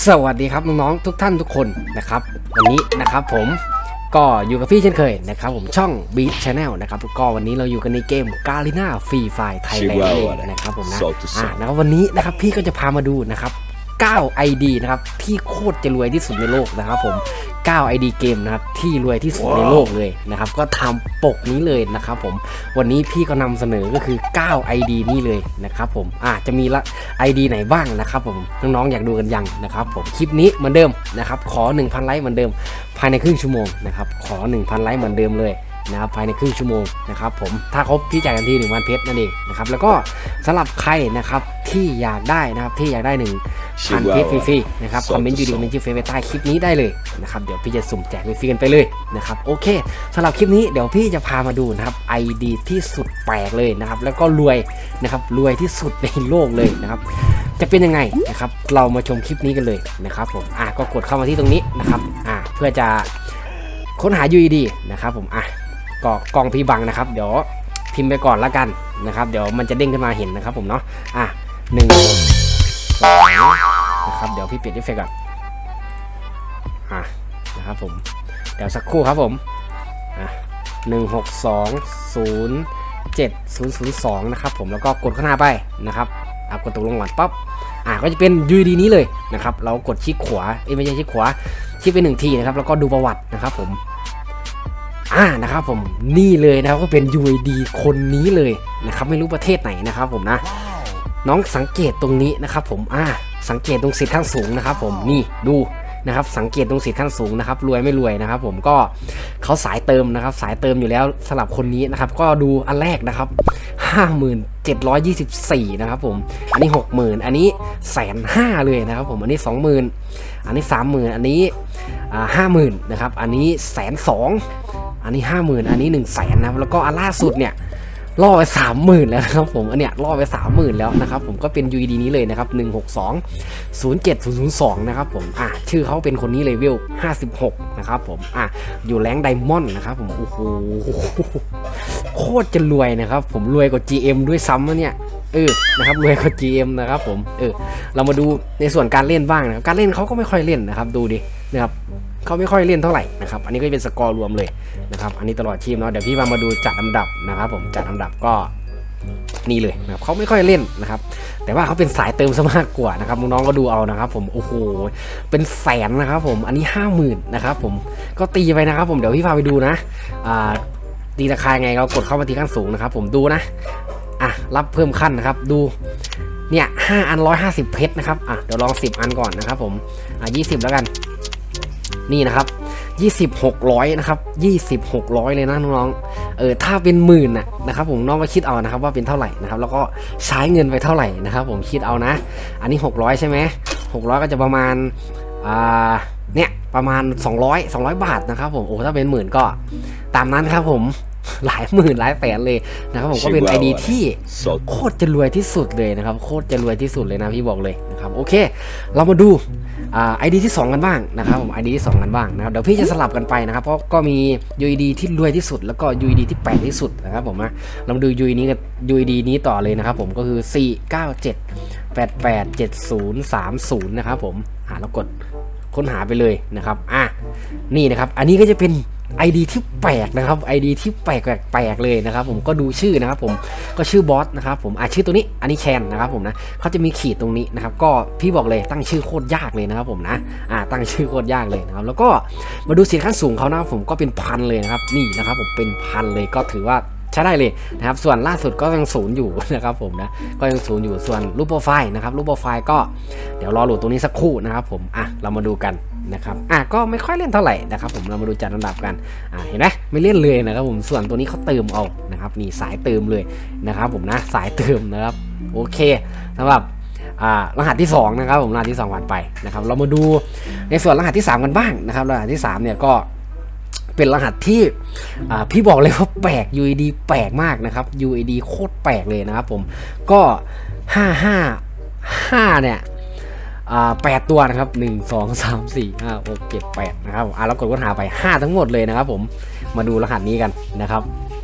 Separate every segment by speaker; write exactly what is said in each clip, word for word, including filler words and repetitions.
Speaker 1: สวัสดีครับน้องๆทุกท่านทุกคนนะครับวันนี้นะครับผมก็อยู่กับพี่เช่นเคยนะครับผมช่อง Beat Channel นะครับก็วันนี้เราอยู่กันในเกม Garena Free Fire Thailand เองนะครับผมนะอ่านะครับวันนี้นะครับพี่ก็จะพามาดูนะครับเก้า ไอ ดี นะครับที่โคตรจะรวยที่สุดในโลกนะครับผมเก้า ไอ ดี เกมนะครับที่รวยที่สุดในโลกเลยนะครับก็ทำปกนี้เลยนะครับผมวันนี้พี่ก็นำเสนอก็คือเก้า ไอ ดี นี่เลยนะครับผมอ่าจะมีละ ไอ ดี ไหนบ้างนะครับผมน้องๆอยากดูกันยังนะครับผมคลิปนี้เหมือนเดิมนะครับขอ หนึ่งพัน ไลค์เหมือนเดิมภายในครึ่งชั่วโมงนะครับขอ หนึ่งพัน ไลค์เหมือนเดิมเลยนะครับภายในครึ่งชั่วโมงนะครับผมถ้าครบพี่จ่ายกันที่หนึ่งพันเพชรนั่นเองนะครับแล้วก็สำหรับใครนะครับที่อยากได้นะครับที่อยากได้หนึ่งพันเพชรฟรีๆนะครับคอมเมนต์อยู่ดีคอมเมนต์ชื่อเฟซใต้คลิปนี้ได้เลยนะครับเดี๋ยวพี่จะสุ่มแจกฟรีๆกันไปเลยนะครับโอเคสำหรับคลิปนี้เดี๋ยวพี่จะพามาดูนะครับ ไอ ดี ที่สุดแปลกเลยนะครับแล้วก็รวยนะครับรวยที่สุดในโลกเลยนะครับจะเป็นยังไงนะครับเรามาชมคลิปนี้กันเลยนะครับผมอ่ะก็กดเข้ามาที่ตรงนี้นะครับอ่ะเพื่อจะค้นหา ยู อี ดี นะครับผมอ่ะก็กล้องพี่บังนะครับเดี๋ยวพิมพ์ไปก่อนละกันนะครับเดี๋ยวมันจะเด้งขึ้นมาเห็นนะครับผมเนาะอ่ะหนึ่งสองนะครับเดี๋ยวพี่เปลี่ยนเอฟเฟกต์ก่อนอ่ะนะครับผมเดี๋ยวสักครู่ครับผมอ่ะหนึ่งหกสองศูนย์เจ็ดศูนย์ศูนย์สองนะครับผมแล้วก็กดข้างหน้าไปนะครับอ่ะกดตกลงก่อนปั๊บอ่ะก็จะเป็น ยู อี ดี นี้เลยนะครับเรากดคลิกขวาเอ้ยไม่ใช่คลิกขวาคลิกไปหนึ่งทีนะครับแล้วก็ดูประวัตินะครับผมอ่านะครับผมนี่เลยนะครับก็เป็น ยู อี ดี คนนี้เลยนะครับไม่รู้ประเทศไหนนะครับผมนะน้องสังเกตตรงนี้นะครับผมอ่าสังเกตตรงสิทธิ์ขั้นสูงนะครับผมนี่ดูนะครับสังเกตตรงสิทธิ์ขั้นสูงนะครับรวยไม่รวยนะครับผมก็เขาสายเติมนะครับสายเติมอยู่แล้วสำหรับคนนี้นะครับก็ดูอันแรกนะครับ ห้าหมื่นเจ็ดร้อยยี่สิบสี่ นะครับผมอันนี้ หกหมื่น อันนี้แสนห้าเลยนะครับผมอันนี้ สองหมื่น อันนี้ สามหมื่น อันนี้อ่า ห้าหมื่น นะครับอันนี้แสนสองอันนี้ ห้าหมื่น อันนี้ หนึ่งแสนนะครับแล้วก็อันล่าสุดเนี่ยล่อไป สามหมื่น แล้วนะครับผมอันเนี้ยล่อไป สามหมื่น แล้วนะครับผมก็เป็น ยู อี ดี นี้เลยนะครับหนึ่งหกสอง ศูนย์เจ็ดศูนย์ศูนย์สองนะครับผมอ่ะชื่อเขาเป็นคนนี้เลเวลห้าสิบหกนะครับผมอ่ะอยู่แรงค์ไดมอนด์นะครับผมโอ้โหโคตรจะรวยนะครับผมรวยกว่า จี เอ็ม ด้วยซ้ำนะเนี่ยเออนะครับรวยกว่า จี เอ็ม นะครับผมเออเรามาดูในส่วนการเล่นบ้างนะครับการเล่นเขาก็ไม่ค่อยเล่นนะครับดูดินะครับเขาไม่ค่อยเล่นเท่าไหร่นะครับอันนี้ก็เป็นสกอร์รวมเลยนะครับอันนี้ตลอดชีพเนาะเดี๋ยวพี่มามาดูจัดอันดับนะครับผมจัดอันดับก็นี่เลยนะครับเขาไม่ค่อยเล่นนะครับแต่ว่าเขาเป็นสายเติมซะมากกว่านะครับน้องๆก็ดูเอานะครับผมโอ้โหเป็นแสนนะครับผมอันนี้ห้าหมื่นนะครับผมก็ตีไปนะครับผมเดี๋ยวพี่พาไปดูนะอ่าตีราคาไงเรากดเข้ามาที่ขั้นสูงนะครับผมดูนะอ่ะรับเพิ่มขั้นนะครับดูเนี่ยห้าอันร้อยห้าสิบเพชรนะครับอ่ะเดี๋ยวลองสิบอันก่อนนะครับผมอ่ะยี่สิบแล้วกันนี่นะครับยี่สิบ หกร้อยนะครับยี่สิบ หกร้อยเลยนะน้องๆเออถ้าเป็นหมื่นน่ะนะครับผมน้องมาคิดเอานะครับว่าเป็นเท่าไหร่นะครับแล้วก็ใช้เงินไปเท่าไหร่นะครับผมคิดเอานะอันนี้หกร้อยใช่ไหมหกร้อยก็จะประมาณอ่าเนี่ยประมาณสองร้อย สองร้อยบาทนะครับผมโอ้ถ้าเป็นหมื่นก็ตามนั้นครับผมหลายหมื่นหลายแสนเลยนะครับผมก็เป็น ไอ ดี ที่โคตรจะรวยที่สุดเลยนะครับโคตรจะรวยที่สุดเลยนะพี่บอกเลยนะครับโอเคเรามาดูอ่า ไอ ดี ที่สองกันบ้างนะครับผม ไอ ดี ที่สองกันบ้างนะครับเดี๋ยวพี่จะสลับกันไปนะครับเพราะก็มี ยู อี ดี ที่รวยที่สุดแล้วก็ ยู อี ดี ที่แปลกที่สุดนะครับผมนะเรามาดู ยู อี ดี นี้กับ ยู อี ดี นี้ต่อเลยนะครับผมก็คือสี่ เก้า เจ็ด แปด แปด เจ็ด ศูนย์ สาม ศูนย์นะครับผมอ่าเรากดค้นหาไปเลยนะครับอ่ะนี่นะครับอันนี้ก็จะเป็น ไอ ดี ที่แปลกนะครับ ไอ ดี ที่แปลกแปลกเลยนะครับผมก็ดูชื่อนะครับผมก็ชื่อบอสนะครับผมอ่ะชื่อตัวนี้อันนี้แคนนะครับผมนะเขาจะมีขีดตรงนี้นะครับก็พี่บอกเลยตั้งชื่อโคตรยากเลยนะครับผมนะอ่าตั้งชื่อโคตรยากเลยนะครับแล้วก็มาดูสิทธิ์ขั้นสูงเขานะครับผมก็เป็นพันเลยนะครับนี่นะครับผมเป็นพันเลยก็ถือว่าใช้ได้เลยนะครับส่วนล่าสุดก็ยังศูนย์อยู่นะครับผมนะก็ยังศูนย์อยู่ส่วนรูปโปรไฟล์นะครับรูปโปรไฟล์ก็เดี๋ยวรอโหลดตรงนี้สักครู่นะครับผมอ่ะเรามาดูกันนะครับอ่ะก็ไม่ค่อยเล่นเท่าไหร่นะครับผมเรามาดูจัดอันดับกันอ่ะเห็นไหมไม่เล่นเลยนะครับผมส่วนตัวนี้เขาเติมเอานะครับนี่สายเติมเลยนะครับผมนะสายเติมนะครับโอเคสำหรับอ่ารหัสที่สองนะครับผมรหัสที่สองผ่านไปนะครับเรามาดูในส่วนรหัสที่สามกันบ้างนะครับรหัสที่สามเนี่ยก็เป็นรหัสที่พี่บอกเลยว่าแปลก ยู อี ดี แปลกมากนะครับ ยู อี ดี โคตรแปลกเลยนะครับผมก็ห้า ห้า ห้าเนี่ยแปดตัวนะครับหนึ่ง สอง สาม สี่ ห้า หก เจ็ด แปดนะครับอ่ะเรากดค้นหาไปห้าทั้งหมดเลยนะครับผมมาดูรหัสนี้กันนะครับ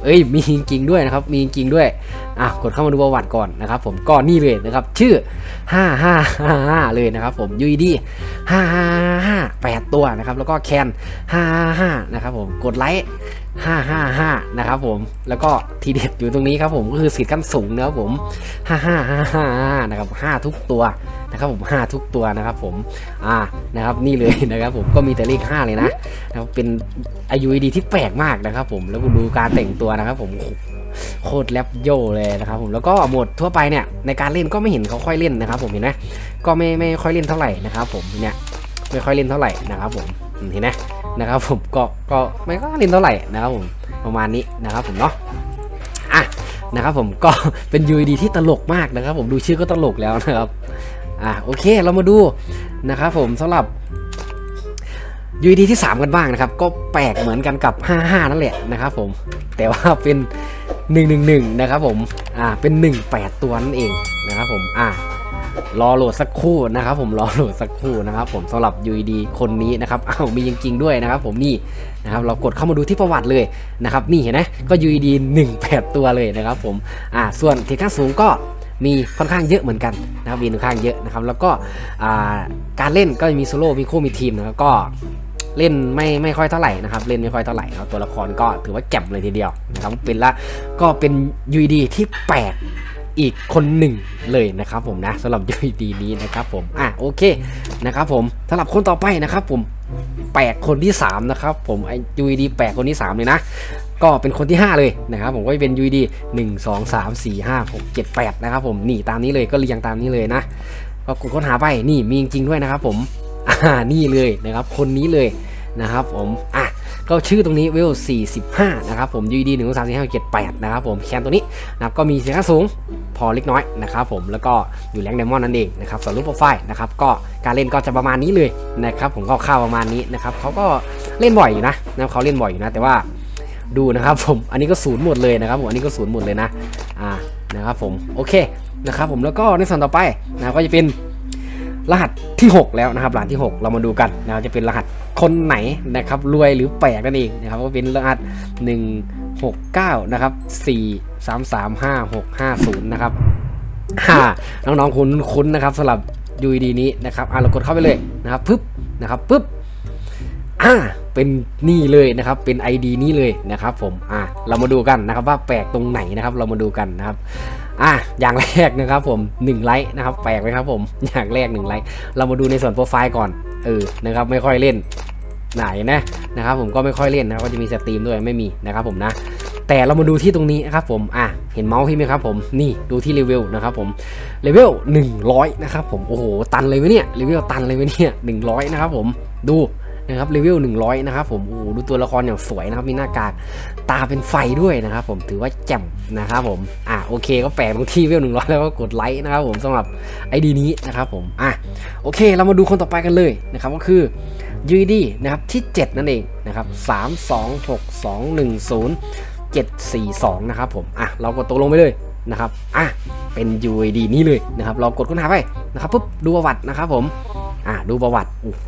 Speaker 1: เอ้ยมีจริงๆด้วยนะครับมีจริงๆด้วยอ่ะกดเข้ามาดูประวัติก่อนนะครับผมก็นี่เลยนะครับชื่อห้าห้าห้าห้าเลยนะครับผม ยู อี ดี ห้าห้าห้า แปดตัวนะครับแล้วก็แคนห้าห้าห้านะครับผมกดไลค์ห้าห้าห้านะครับผมแล้วก็ทีเด็ดอยู่ตรงนี้ครับผมก็คือสิทธิ์ขั้นสูงนะครับผมห้าห้าห้าห้านะครับห้าทุกตัวนะครับผมห้าทุกตัวนะครับผมอ่านะครับนี่เลยนะครับผมก็มีแต่เลขห้าเลยนะนะครับเป็น ยู อี ดี ที่แปลกมากนะครับผมแล้วคุณดูการแต่งตัวนะครับผมโคตรแรปโยเลยนะครับผมแล้วก็โหมดทั่วไปเนี่ยในการเล่นก็ไม่เห็นเขาค่อยเล่นนะครับผมเห็นไหมก็ไม่ไม่ค่อยเล่นเท่าไหร่นะครับผมเนี่ยไม่ค่อยเล่นเท่าไหร่นะครับผมเห็นไหมนะครับผมก็ก็ไม่ก็เล่นเท่าไหร่นะครับผมประมาณนี้นะครับผมเนาะอ่ะนะครับผมก็เป็น ยู อี ดี ที่ตลกมากนะครับผมดูชื่อก็ตลกแล้วนะครับอ่ะโอเคเรามาดูนะครับผมสำหรับ ยู อี ดี ที่สามกันบ้างนะครับก็แปลกเหมือนกันกับห้าห้านั่นแหละนะครับผมแต่ว่าเป็นหนึ่งหนึ่งหนึ่งนะครับผมอ่าเป็นหนึ่งแปดตัวนั่นเองนะครับผมอ่ารอโหลดสักครู่นะครับผมรอโหลดสักครู่นะครับผมสำหรับ ยู อี ดี คนนี้นะครับอ้าวมีจริงๆด้วยนะครับผมนี่นะครับเรากดเข้ามาดูที่ประวัติเลยนะครับนี่เห็นไหมก็ ยู อี ดี หนึ่งแปดตัวเลยนะครับผมอ่าส่วนเทคนิคสูงก็มีค่อนข้างเยอะเหมือนกันนะครับมีค่อนข้างเยอะนะครับแล้วก็อ่าการเล่นก็มีโซโล่มีคู่มีทีมนะครับก็เล่นไม่ไม่ค่อยเท่าไหร่นะครับเล่นไม่ค่อยเท่าไหร่นะครับตัวละครก็ถือว่าแจ่มเลยทีเดียวนะครับเป็นละก็เป็น ยู อี ดี ที่แปลกอีกคนหนึ่งเลยนะครับผมนะสำหรับ ยู อี ดี นี้นะครับผมอ่ะโอเคนะครับผมสำหรับคนต่อไปนะครับผมแปลกคนที่สามนะครับผมไอ ยู อี ดี แปลกคนที่สามเลยนะก็เป็นคนที่ห้าเลยนะครับผมก็จะเป็น ยู อี ดี หนึ่ง สอง สาม สี่ ห้า หก เจ็ด แปดนะครับผมนี่ตามนี้เลยก็เรียงตามนี้เลยนะก็กดค้นหาไปนี่มีจริงๆด้วยนะครับผมอ่านี่เลยนะครับคนนี้เลยนะครับผมอ่ะก็ชื่อตรงนี้เวลสี่สิบห้านะครับผม ยู อี ดี หนึ่ง สอง สาม สี่ ห้า หก เจ็ด แปดนะครับผมแคนตัวนี้นะครับก็มีเสียงสูงพอเล็กน้อยนะครับผมแล้วก็อยู่แรงไดมอนด์นั่นเองนะครับส่วนรูปโปรไฟล์นะครับก็การเล่นก็จะประมาณนี้เลยนะครับผมก็เข้าประมาณนี้นะครับเขาก็เล่นบ่อยอยู่นะนะเขาเล่นบ่อยอยู่นะแต่ว่าดูนะครับผมอันนี้ก็ศูนย์หมดเลยนะครับผมอันนี้ก็ศูนย์หมดเลยนะอ่านะครับผมโอเคนะครับผมแล้วก็ในส่วนต่อไปนะก็จะเป็นรหัสที่หกแล้วนะครับรหัสที่หกเรามาดูกันนะจะเป็นรหัสคนไหนนะครับรวยหรือแปลกนั่นเองนะครับก็เป็นรหัสหนึ่ง หก เก้านะครับสี่ สาม สาม ห้า หก ห้า ศูนย์นะครับฮ่าน้องๆคุณคุ้นนะครับสำหรับ ยู อี ดี นี้นะครับอ่ะเรากดเข้าไปเลยนะครับปึ๊บนะครับปึ๊บอ่าเป็นนี่เลยนะครับเป็น ไอ ดี นี้เลยนะครับผมอ่ะเรามาดูกันนะครับว่าแปลกตรงไหนนะครับเรามาดูกันนะครับอ่ะอย่างแรกนะครับผมหนึ่งไลค์นะครับแปลกไหมครับผมอย่างแรกหนึ่งไลค์เรามาดูในส่วนโปรไฟล์ก่อนเออนะครับไม่ค่อยเล่นไหนนะนะครับผมก็ไม่ค่อยเล่นนะก็จะมีสตรีมด้วยไม่มีนะครับผมนะแต่เรามาดูที่ตรงนี้นะครับผมอ่ะเห็นเมาส์พี่ไหมครับผมนี่ดูที่เลเวลนะครับผมเลเวลหนึ่งร้อยนะครับผมโอ้โหตันเลยไหมเนี่ยเลเวลตันเลยไหมเนี่ยหนึ่งร้อยนะครับผมดูนะครับเลเวลหนึ่งร้อยนะครับผมโอ้ดูตัวละครอย่างสวยนะครับมีหน้ากากตาเป็นไฟด้วยนะครับผมถือว่าแจ่มนะครับผมอ่ะโอเคก็แปลตรงที่เลเวลหนึ่งร้อยแล้วก็กดไลค์นะครับผมสำหรับ ไอ ดี นี้นะครับผมอ่ะโอเคเรามาดูคนต่อไปกันเลยนะครับก็คือ ยู อี ดี นะครับที่เจ็ดนั่นเองนะครับสาม สอง หก สอง หนึ่ง ศูนย์ เจ็ด สี่ สองนะครับผมอ่ะเรากดตัวลงไปเลยนะครับอ่ะเป็น ยู อี ดี นี้เลยนะครับเรากดค้นหาไปนะครับปุ๊บดูประวัตินะครับผมอ่ะดูประวัติโอ้โห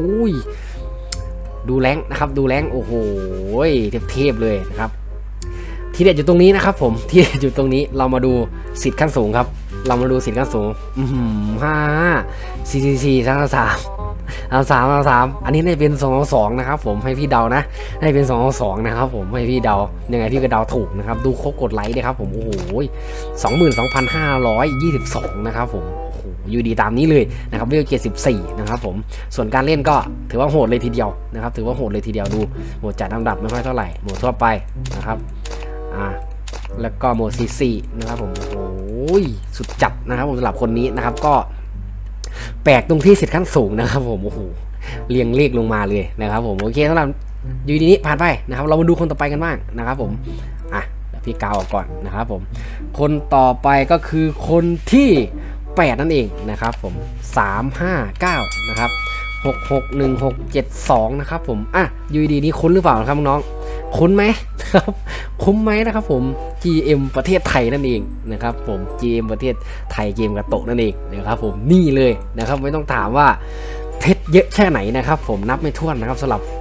Speaker 1: ดูแรงนะครับดูแรงโอ้โหเทพๆเลยนะครับที่เด็ดอยู่ตรงนี้นะครับผมที่เด็ดอยู่ตรงนี้เรามาดูสิทธิ์ขั้นสูงครับเรามาดูสิทธิ์ขั้นสูงอืมห้าสี่สี่สี่สามสามเอาสามเอาสามอันนี้ได้เป็นสองสองนะครับผมให้พี่เดานะให้เป็นสองสองนะครับผมให้พี่เดายังไงพี่ก็เดาถูกนะครับดูครบกดไลค์เลยครับผมโอ้โหสองหมื่นสองพันห้าร้อยยี่สิบสองนะครับผมโอ้โหอยู่ดีตามนี้เลยนะครับเวลเจ็ดสิบสี่นะครับผมส่วนการเล่นก็ถือว่าโหดเลยทีเดียวนะครับถือว่าโหดเลยทีเดียวดูโหมดจัดลำดับไม่ค่อยเท่าไหร่โหมดทั่วไปนะครับอ่าแล้วก็โหมด ซี ซี นะครับผมโอ้ยสุดจัดนะครับผมสำหรับคนนี้นะครับก็แปลกตรงที่สิทธิ์ขั้นสูงนะครับผมโอ้โหเรียงเลขลงมาเลยนะครับผมโอเคสำหรับยูดีนี้ผ่านไปนะครับเรามาดูคนต่อไปกันบ้างนะครับผมอ่ะพี่กาวออกก่อนนะครับผมคนต่อไปก็คือคนที่แปดนั่นเองนะครับผมสาม ห้า เก้านะครับหก หก หนึ่ง หก เจ็ด สองนะครับผมอ่ะยูดีนี้คุ้นหรือเปล่าครับน้องคุ้นไหมครับคุ้มไหมนะครับผม จี เอ็ม ประเทศไทยนั่นเองนะครับผม จี เอ็ม ประเทศไทยเกมกระโตะนั่นเองนะครับผมนี่เลยนะครับไม่ต้องถามว่าเพชรเยอะแค่ไหนนะครับผมนับไม่ถ้วนนะครับสำหรับเพชร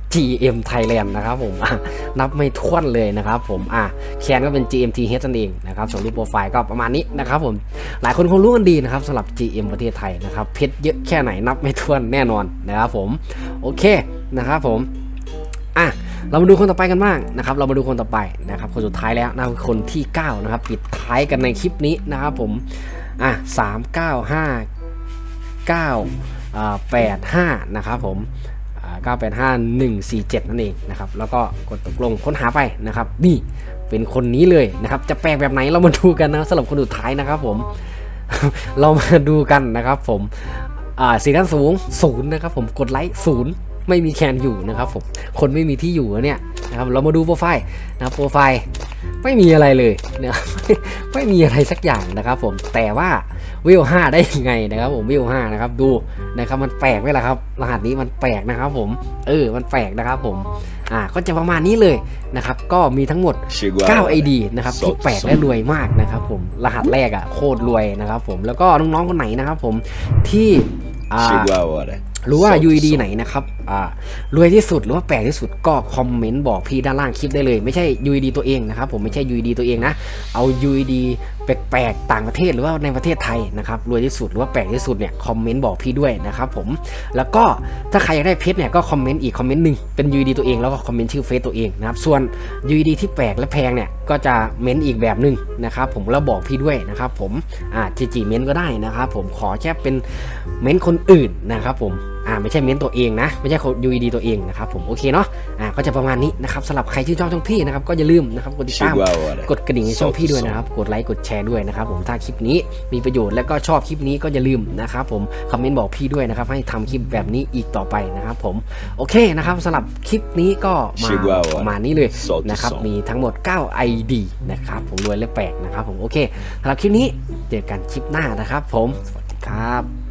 Speaker 1: จี เอ็ม Thailand นะครับผมนับไม่ถ้วนเลยนะครับผมอ่ะแคนก็เป็น จี เอ็ม ที เอช นั่นเองนะครับส่วนรูปโปรไฟล์ก็ประมาณนี้นะครับผมหลายคนคงรู้กันดีนะครับสำหรับ จี เอ็ม ประเทศไทยนะครับเพชรเยอะแค่ไหนนับไม่ถ้วนแน่นอนนะครับผมโอเคนะครับผมอ่ะเรามาดูคนต่อไปกันบ้างนะครับเรามาดูคนต่อไปนะครับคนสุดท้ายแล้วนะคนที่เก้านะครับปิดท้ายกันในคลิปนี้นะครับผมอ่ะสามเก้าห้าเก้าแปดห้านะครับผมเก้าแปดห้าหนึ่งสี่เจ็ดนั่นเองนะครับแล้วก็กดตกลงค้นหาไปนะครับนี่เป็นคนนี้เลยนะครับจะแปลกแบบไหนเรามาดูกันนะสำหรับคนสุดท้ายนะครับผม เรามาดูกันนะครับผมอ่าสีด้านสูงศูนย์นะครับผมกดไลค์ศูนย์ไม่มีแคนอยู่นะครับผมคนไม่มีที่อยู่เนี่ยนะครับเรามาดูโปรไฟล์นะโปรไฟล์ไม่มีอะไรเลยนะครับ ไม่มีอะไรสักอย่างนะครับผมแต่ว่าวิวห้าได้ยังไงนะครับผมวิวห้านะครับดูนะครับมันแปลกไหมล่ะครับรหัสนี้มันแปลกนะครับผมเออมันแปลกนะครับผมอ่าก็จะประมาณนี้เลยนะครับก็มีทั้งหมดเก้า ไอ ดี นะครับที่แปลกและรวยมากนะครับผมรหัสแรกอ่ะโคตรรวยนะครับผมแล้วก็น้องๆคนไหนนะครับผมที่อ่ารู้ว่า ยู อี ดี ไหนนะครับอ่ารวยที่สุดหรือว่าแปลกที่สุดก็คอมเมนต์บอกพี่ด้านล่างคลิปได้เลยไม่ใช่ ยู อี ดี ตัวเองนะครับผมไม่ใช่ ยู อี ดี ตัวเองนะเอา ยู อี ดี แปลกๆต่างประเทศหรือว่าในประเทศไทยนะครับรวยที่สุดหรือว่าแปลกที่สุดเนี่ยคอมเมนต์บอกพี่ด้วยนะครับผมแล้วก็ถ้าใครอยากได้เพชรเนี่ยก็คอมเมนต์อีกคอมเมนต์หนึ่งเป็น ยู อี ดี ตัวเองแล้วก็คอมเมนต์ชื่อเฟซตัวเองนะครับส่วน ยู อี ดี ที่แปลกและแพงเนี่ยก็จะเม้นอีกแบบหนึ่งนะครับผมแล้วบอกพี่ด้วยนะครับผมอ่าจีจีเม้นก็ได้นะครับผมขอแค่เป็นเม้นคนอื่นนะครับผมอ่าไม่ใช่เม้นตัวเองนะไม่ใช่ ยู อี ดี ตัวเองนะครับผมโอเคเนาะอ่าก็จะประมาณนี้นะครับสำหรับใครที่ชอบช่องพี่นะครับก็อย่าลืมนะครับกดติดตามกดกระดิ่งในช่องพี่ด้วยนะครับกดไลค์กดแชร์ด้วยนะครับผมถ้าคลิปนี้มีประโยชน์และก็ชอบคลิปนี้ก็อย่าลืมนะครับผมคอมเมนต์บอกพี่ด้วยนะครับให้ทำคลิปแบบนี้อีกต่อไปนะครับผมโอเคนะครับสำหรับคลิปนี้ก็มาประมาณนี้เลยนะครับมีทั้งหมดเก้า ไอ ดี นะครับผมรวยและแปลกนะครับผมโอเคสำหรับคลิปนี้เจอกันคลิปหน้านะครับผมสวัสดีครับ